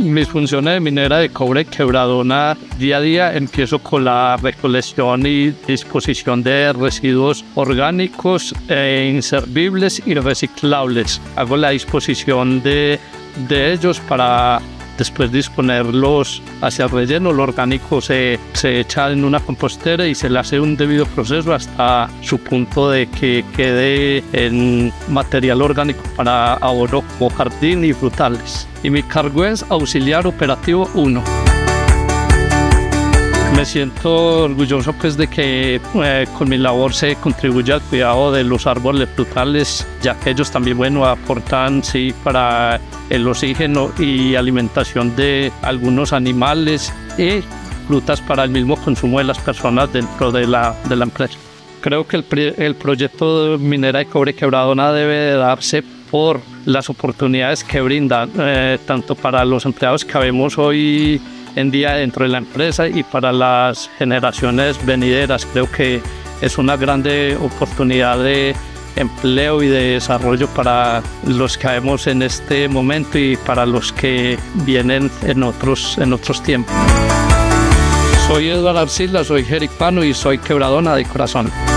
mis funciones de minera de cobre Quebradona, día a día empiezo con la recolección y disposición de residuos orgánicos inservibles y reciclables. Hago la disposición de ellos para después disponerlos hacia el relleno. Lo orgánico se echa en una compostera y se le hace un debido proceso hasta su punto de que quede en material orgánico para abono como jardín y frutales. Y mi cargo es auxiliar operativo 1. Me siento orgulloso pues de que con mi labor se contribuye al cuidado de los árboles frutales, ya que ellos también aportan para el oxígeno y alimentación de algunos animales y frutas para el mismo consumo de las personas dentro de la empresa. Creo que el proyecto de minera de cobre Quebradona debe de darse por las oportunidades que brinda tanto para los empleados que vemos hoy en día dentro de la empresa y para las generaciones venideras. Creo que es una grande oportunidad de empleo y de desarrollo para los que vemos en este momento y para los que vienen en otros tiempos. Soy Eduardo Arcila, soy jericano y soy quebradona de corazón.